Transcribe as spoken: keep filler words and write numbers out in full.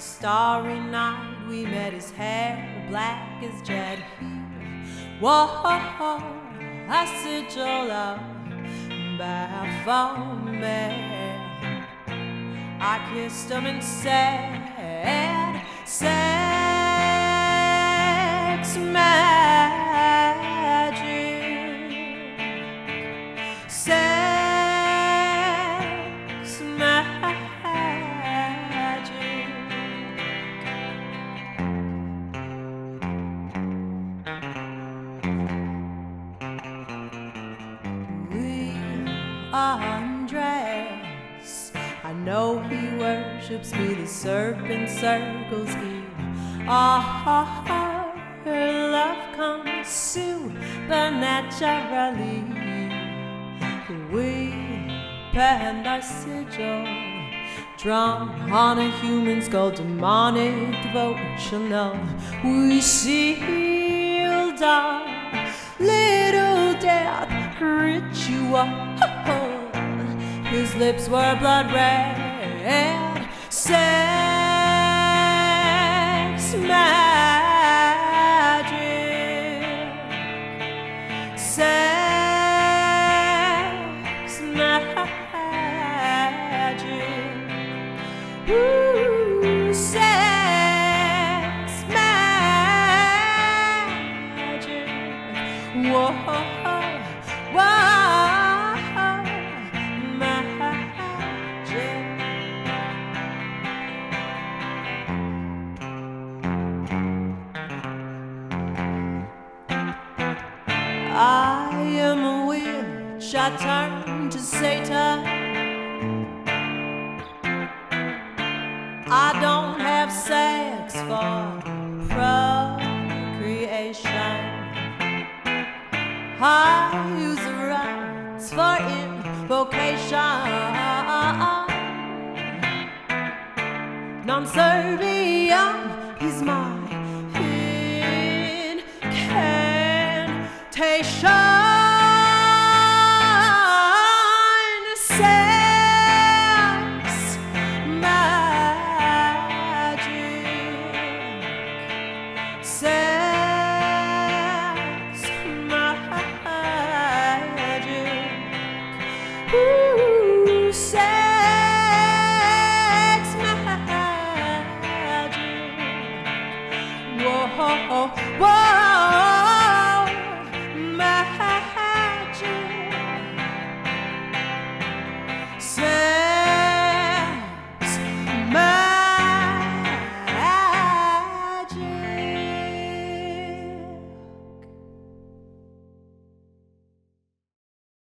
starry night we met, his hair black as jet. He wore a sigil of Baphomet. I kissed him and said, sex magic, sex magic. We undress. I know he worships me, the serpent circles he. Ah, her love comes supernaturally. We pen our sigil, drawn on a human skull, demonic devotional. We sealed our little death ritual. His lips were blood red. Sex magic, sex magic. Ooh, sex magic. Whoa, whoa. I am a witch, I turn to Satan. I don't have sex for procreation. I use the rights for invocation. Non-serviam is my incantation. Sex magic, sex magic. Ooh, sex magic. Whoa.